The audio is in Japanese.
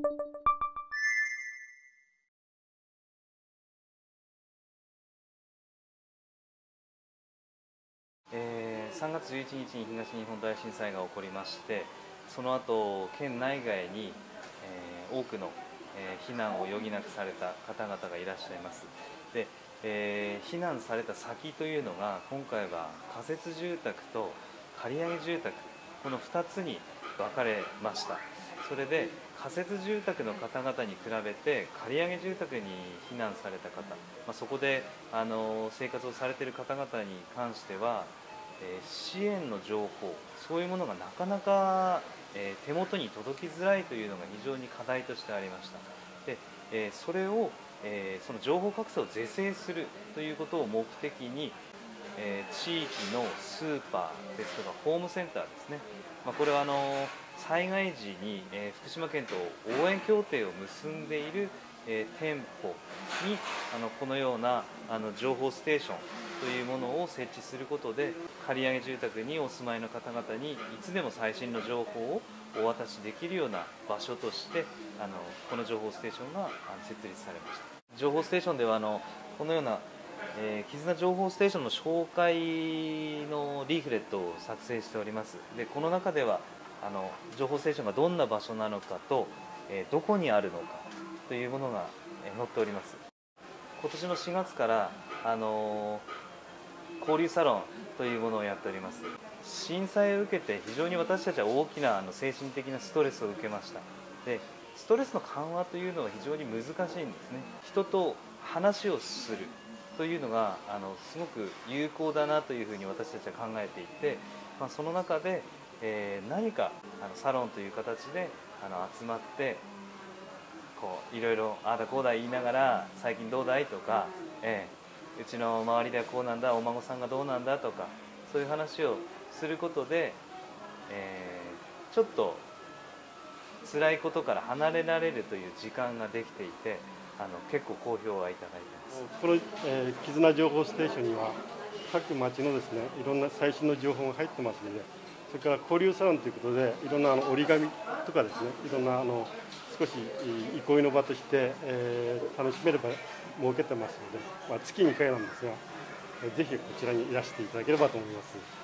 3月11日に東日本大震災が起こりまして、その後県内外に、多くの、避難を余儀なくされた方々がいらっしゃいます。で、避難された先というのが今回は仮設住宅と借り上げ住宅、この2つに分かれました。それで仮設住宅の方々に比べて借り上げ住宅に避難された方、そこで生活をされている方々に関しては、支援の情報、そういうものがなかなか、手元に届きづらいというのが非常に課題としてありました。で、それを、その情報格差を是正するということを目的に、地域のスーパーですとかホームセンターですね、これは災害時に、福島県と応援協定を結んでいる、店舗にこのような情報ステーションというものを設置することで、借り上げ住宅にお住まいの方々にいつでも最新の情報をお渡しできるような場所としてこの情報ステーションが設立されました。情報ステーションではこのような絆情報ステーションの紹介のリーフレットを作成しております。で、この中では情報ステーションがどんな場所なのかと、どこにあるのかというものが載っております。今年の4月から交流サロンというものをやっております。震災を受けて非常に私たちは大きな精神的なストレスを受けました。で、ストレスの緩和というのは非常に難しいんですね。人と話をするというのがすごく有効だなというふうに私たちは考えていて、その中で、何かサロンという形で集まっていろいろああだこうだ言いながら、最近どうだいとか、うちの周りではこうなんだ、お孫さんがどうなんだとか、そういう話をすることで、ちょっと辛いことから離れられるという時間ができていて、結構好評はいただいてます。 この、絆情報ステーションには各町のですね、いろんな最新の情報が入ってますので、それから交流サロンということでいろんな折り紙とかですね、いろんな少し憩いの場として、楽しめれば設けてますので、月2回なんですが、ぜひこちらにいらしていただければと思います。